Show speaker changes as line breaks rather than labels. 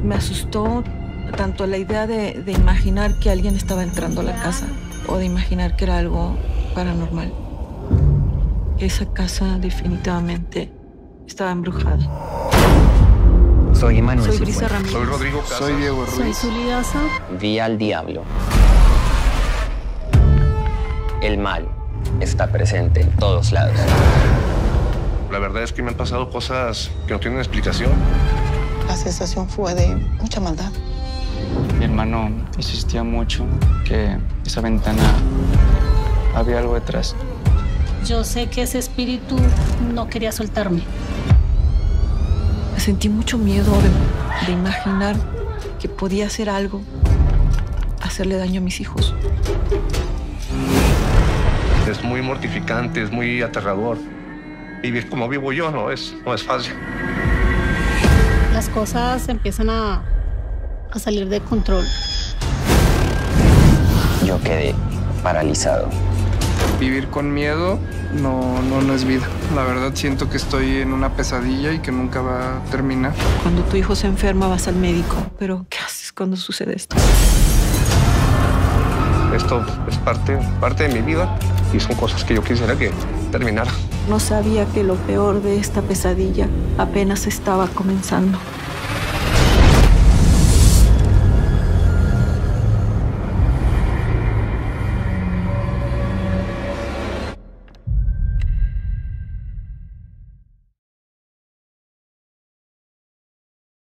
Me asustó tanto la idea de imaginar que alguien estaba entrando a la casa o de imaginar que era algo paranormal. Esa casa definitivamente estaba embrujada.
Soy Emanuel.
Soy Brisa Ramírez.
Soy Rodrigo Casas.
Soy Diego Ruiz.
Soy Zuli Daza.
Vi al diablo. El mal está presente en todos lados.
La verdad es que me han pasado cosas que no tienen explicación.
La sensación fue de mucha maldad.
Mi hermano insistía mucho que esa ventana había algo detrás.
Yo sé que ese espíritu no quería soltarme.
Sentí mucho miedo de imaginar que podía hacer algo, hacerle daño a mis hijos.
Es muy mortificante, es muy aterrador. Vivir como vivo yo no es fácil.
Las cosas empiezan a salir de control.
Yo quedé paralizado.
Vivir con miedo no es vida. La verdad siento que estoy en una pesadilla y que nunca va a terminar.
Cuando tu hijo se enferma vas al médico, pero ¿qué haces cuando sucede esto?
Esto es parte de mi vida y son cosas que yo quisiera que terminara.
No sabía que lo peor de esta pesadilla apenas estaba comenzando.